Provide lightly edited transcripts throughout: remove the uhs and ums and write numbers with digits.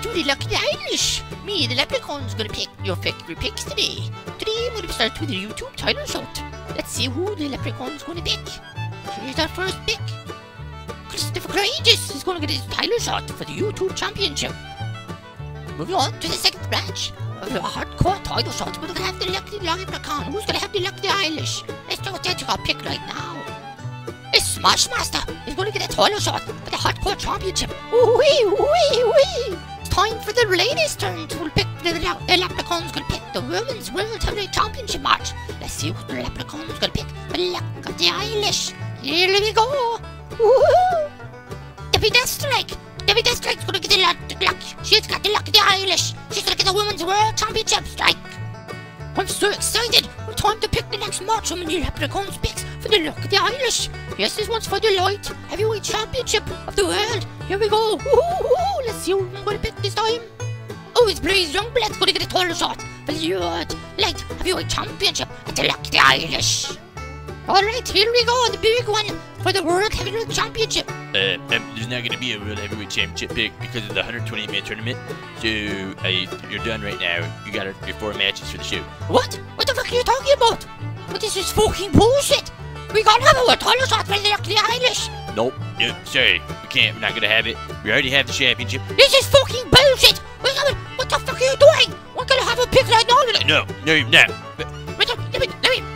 to the Lucky Eilish. Me, the Leprechaun's gonna pick your factory picks today. Today I'm gonna start with the YouTube title shot. Let's see who the Leprechaun's gonna pick. Here's our first pick. Christopher Courageous is gonna get his title shot for the YouTube Championship. Moving on to the second match of the hardcore title shot, we're gonna have the Lucky Leprechaun. Who's gonna have the Lucky Eilish? Let's do a tactical pick right now. It's Smashmaster is gonna get a title shot for the hardcore championship. Wee wee wee! It's time for the ladies' turn to pick the Leprechaun's gonna pick the Women's World Heavyweight Championship match. Let's see what the Leprechaun's gonna pick for the Lucky Eilish. Here we go! Woohoo! Debbie Deathstrike! Debbie Deathstrike's gonna get the luck. She's got the Lucky Eilish. She's gonna get the Women's World Championship strike. I'm so excited! It's time to pick the next match on the Leprechaun's picks for the Lucky Eilish. Yes, this one's for the Light Heavyweight Championship of the world. Here we go. Woohoo! Let's see who I'm gonna pick this time. Oh, it's Blaze Youngblood's gonna get a title shot for the Light Heavyweight Championship at the Lucky Eilish. Alright, here we go, the big one for the World Heavyweight Championship. There's not gonna be a World Heavyweight Championship pick because of the 120-minute tournament. So, you're done right now. You got your 4 matches for the show. What? What the fuck are you talking about? But this is fucking bullshit. We gotta have a title shot for the Lucky Eilish. Nope. Sorry. We can't. We're not gonna have it. We already have the championship. This is fucking bullshit. What the fuck are you doing? We're gonna have a pick right now. No, you're not.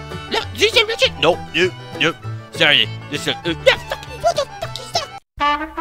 Richard. Nope. Sorry. Listen. What the fuck is that?